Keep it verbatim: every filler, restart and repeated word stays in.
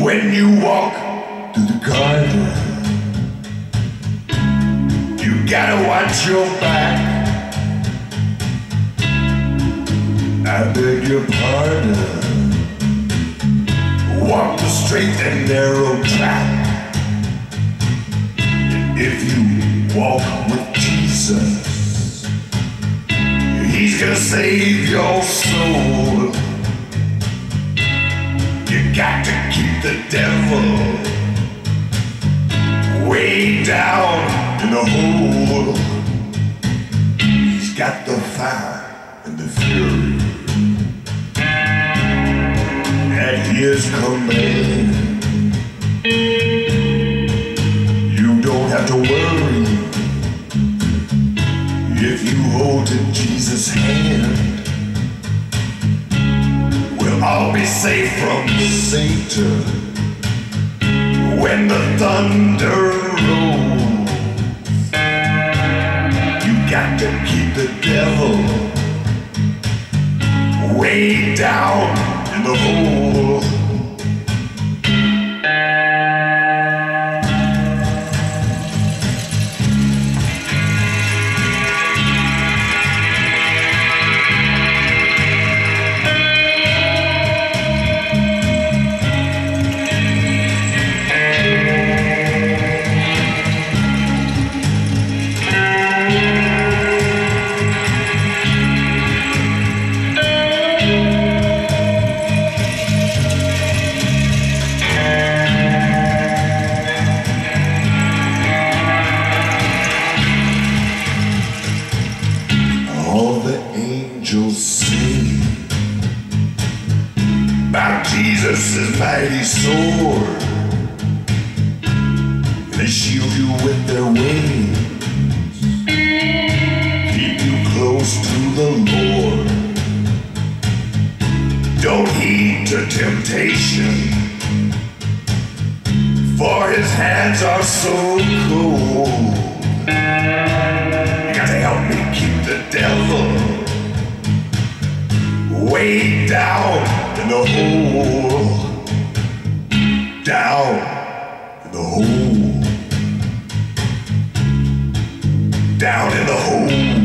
When you walk through the garden, you gotta watch your back. I beg your pardon. Walk the straight and narrow track. If you walk with Jesus, He's gonna save your soul. You got to keep the devil way down in the hole. He's got the fire and the fury at His command. You don't have to worry if you hold to Jesus' hand. We'll all be safe from Satan when the thunder rolls. You got to keep the devil way down in the hole. All the angels sing about Jesus' mighty sword. They shield you with their wings, keep you close to the Lord. Don't heed to temptation, for His hands are so cold. You got to help me keep the devil way down in the hole. Down in the hole. Down in the hole.